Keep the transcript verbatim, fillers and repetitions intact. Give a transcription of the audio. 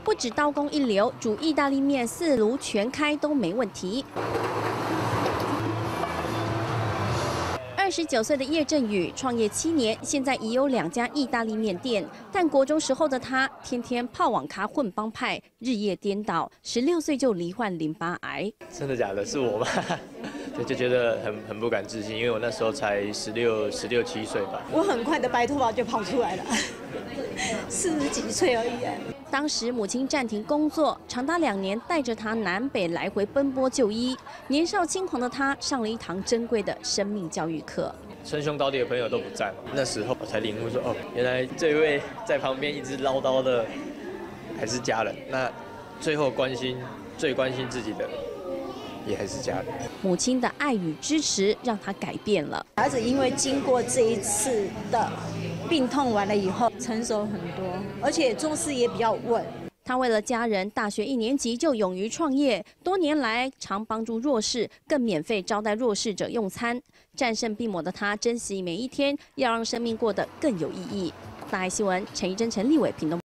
不止刀工一流，煮意大利面四炉全开都没问题。 二十九岁的叶振宇创业七年，现在已有两家意大利面店。但国中时候的他，天天泡网咖混帮派，日夜颠倒。十六岁就罹患淋巴癌。 真的假的？是我吗？对，就觉得很很不敢置信，因为我那时候才十六、十六七岁吧。 我很快的白头发就跑出来了，四十几岁而已。 当时母亲暂停工作，长达两年带着他南北来回奔波就医。年少轻狂的他上了一堂珍贵的生命教育课。 称兄道弟的朋友都不在嘛，那时候我才领悟说，哦，原来这位在旁边一直唠叨的还是家人。那最后关心最关心自己的。 也还是家人。 母亲的爱与支持让他改变了。 儿子因为经过这一次的病痛完了以后，成熟很多，而且做事也比较稳。 他为了家人，大学一年级就勇于创业，多年来常帮助弱势，更免费招待弱势者用餐。战胜病魔的他，珍惜每一天，要让生命过得更有意义。大爱新闻，陈怡贞、陈立伟，屏东。